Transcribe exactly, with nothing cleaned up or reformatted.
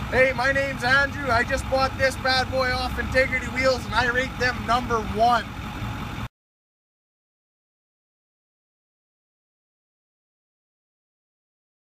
Hey, my name's Andrew. I just bought this bad boy off Integrity Wheels and I rate them number one.